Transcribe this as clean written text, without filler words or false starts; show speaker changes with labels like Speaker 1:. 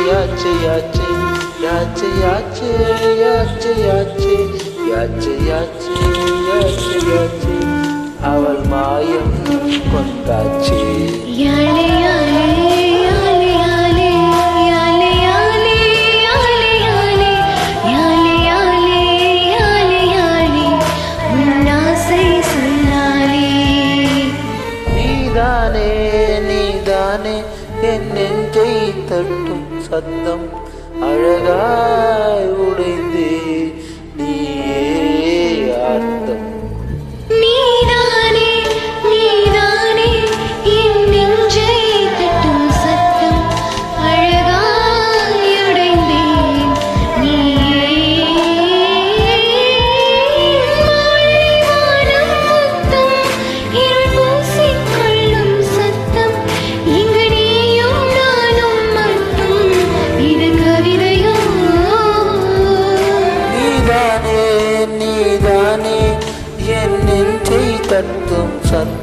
Speaker 1: யாச்சு யாச்சு யாச்சு யாச்சு யாச்சு யாச்சு யாச்சு யாச்சு யாச்சு யாச்சு அவள் மாயம் கொண்டாச்சு.
Speaker 2: யாலே யாலே யாலே யாலே யாலே யாலே யாலே யாலே யாலே யாலே யாலே உன்னாசை சொன்னாலே.
Speaker 1: நீதானே நீதானே என் நெஞ்சை தட்டும் சத்தம் அழகாய் உடைந்தே நீயே அர்த்தம்.
Speaker 2: நீதானே நீதானே என் நெஞ்சை தட்டும் சத்தம் அழகாய் உடைந்தேன் நீயே. மாலைவானம் முத்தம் இருள் பூசிக்கொள்ளும் சத்தம் இங்கு நீயும் நானும் மட்டும் இது கவிதையோ.
Speaker 1: நீதானே நீதானே என் நெஞ்சை தட்டும் சத்தம்